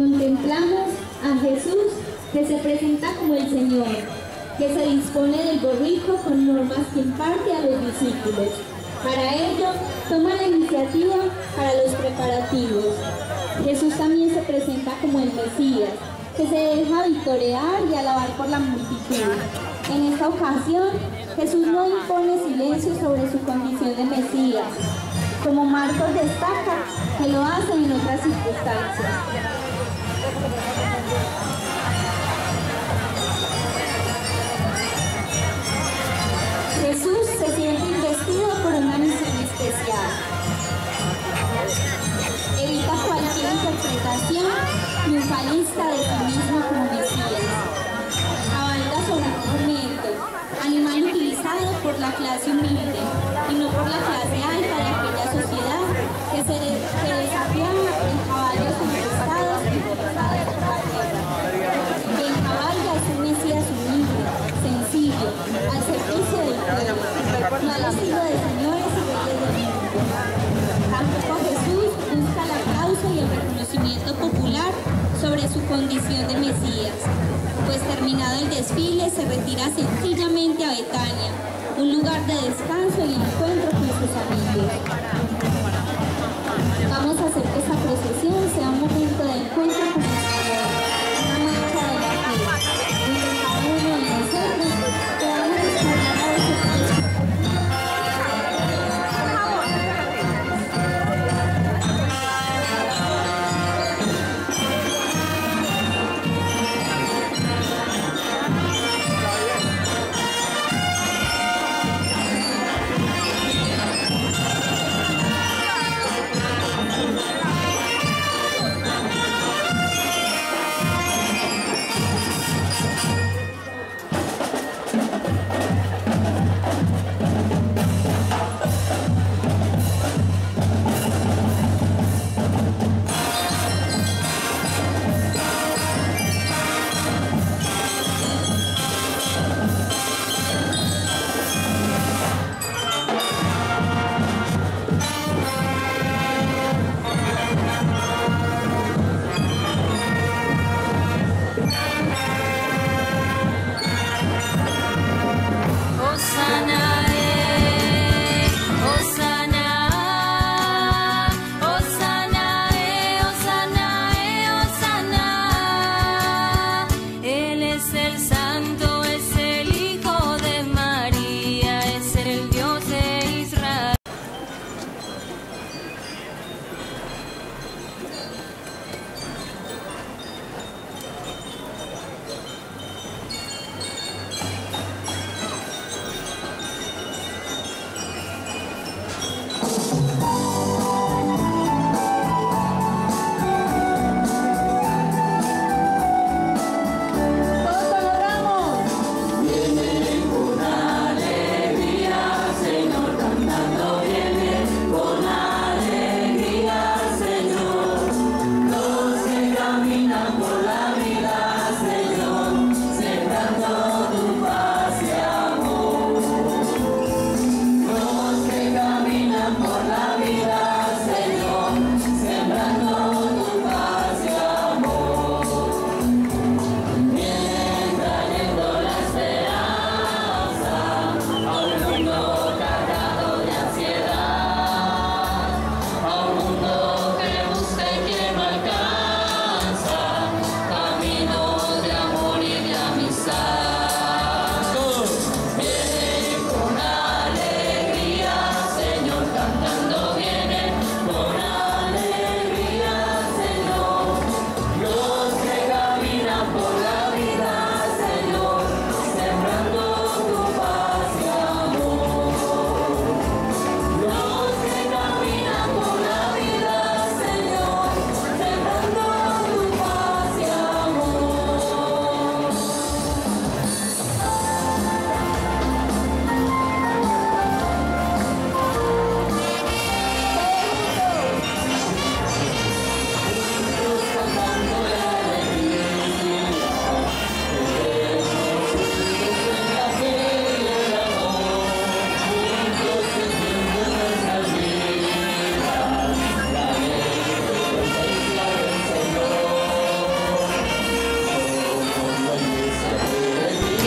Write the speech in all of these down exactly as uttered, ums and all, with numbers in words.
Contemplamos a Jesús que se presenta como el Señor, que se dispone del borrico con normas que imparte a los discípulos. Para ello, toma la iniciativa para los preparativos. Jesús también se presenta como el Mesías, que se deja victoriar y alabar por la multitud. En esta ocasión, Jesús no impone silencio sobre su condición de Mesías, como Marcos destaca que lo hace en otras circunstancias. Jesús se siente investido por una misión especial. Evita cualquier interpretación triunfalista de sí mismo como Mesías. Cabalga sobre un jumento, animal utilizado por la clase humilde y no por la clase alta de aquella sociedad que, se de, que desafiaba en caballos conquistados y utilizados por la guerra. Quien cabalga es un Mesías humilde, sencillo, al servicio del pueblo, no al estilo de señores y reyes del mundo. Tampoco Jesús busca el aplauso y el reconocimiento popular sobre su condición de Mesías, pues terminado el desfile se retira sencillamente a Betania, un lugar de descanso y encuentro con sus amigos. Vamos a hacer que esta procesión sea un momento de encuentro con el Señor, una marcha de la fe, donde cada uno de nosotros podamos descubrir a ese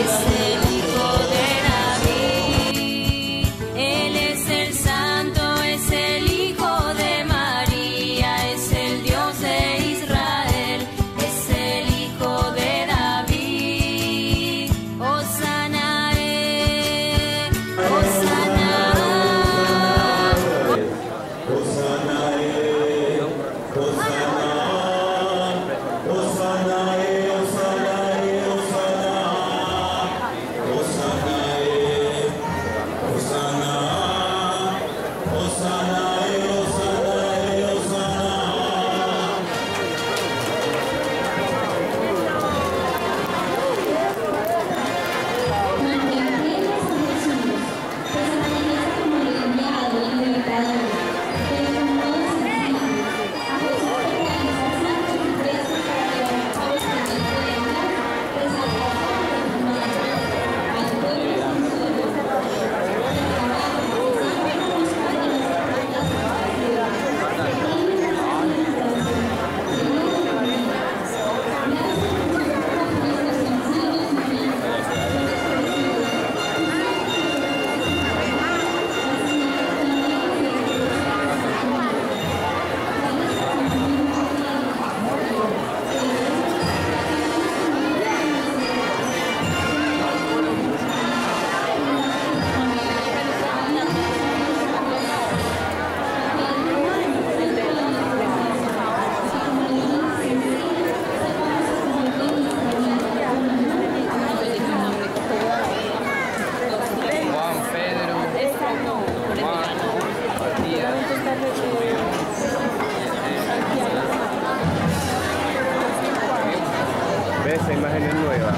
Esa imagen es nueva.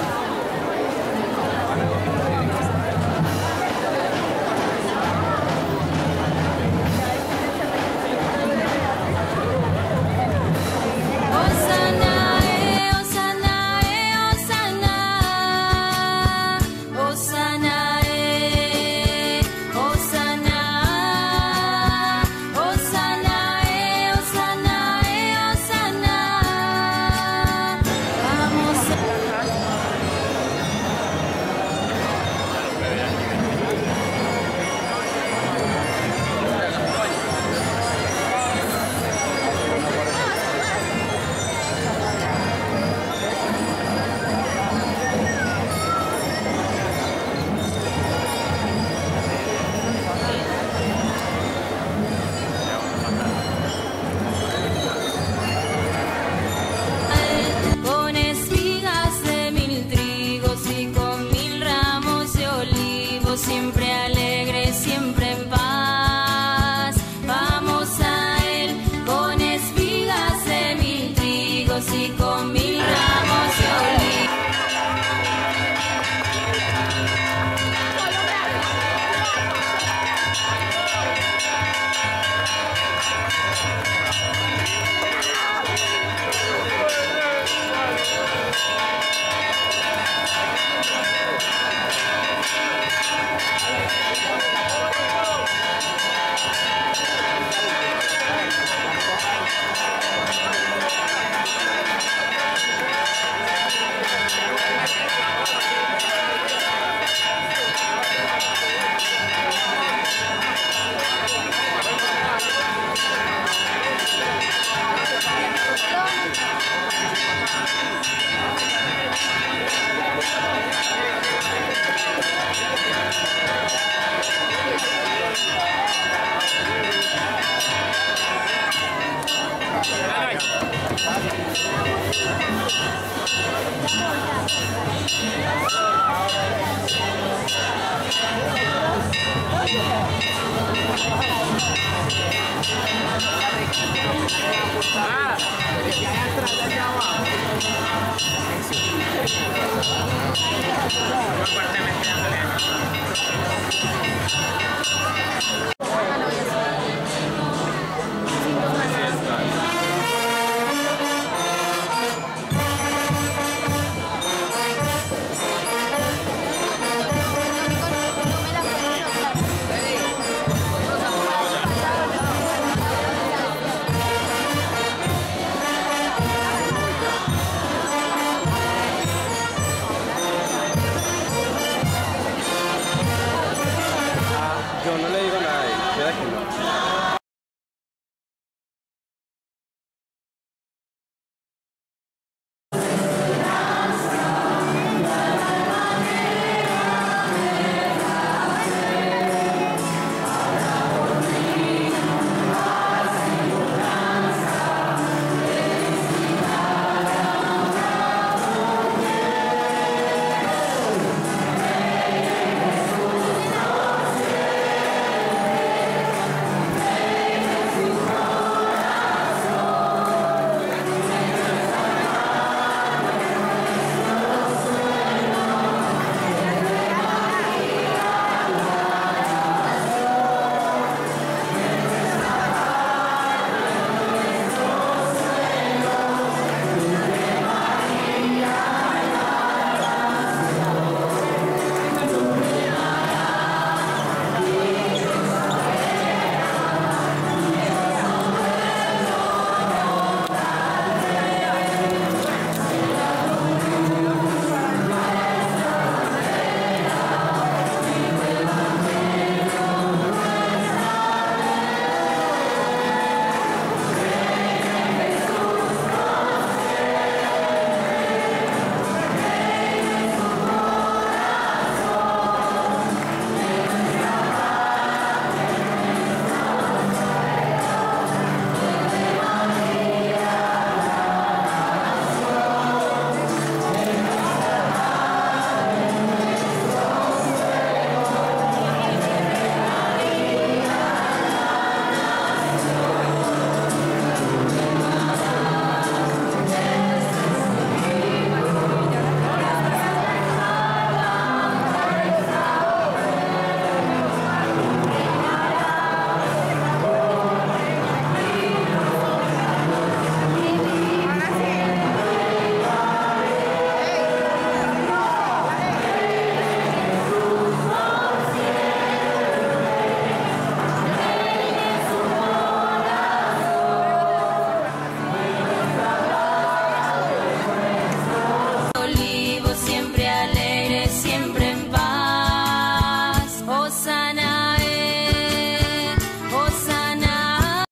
Siempre alegre, siempre en paz. Vamos a él con espigas de mil trigos y con mil ramos de olivos. Ah, ya atrás de agua.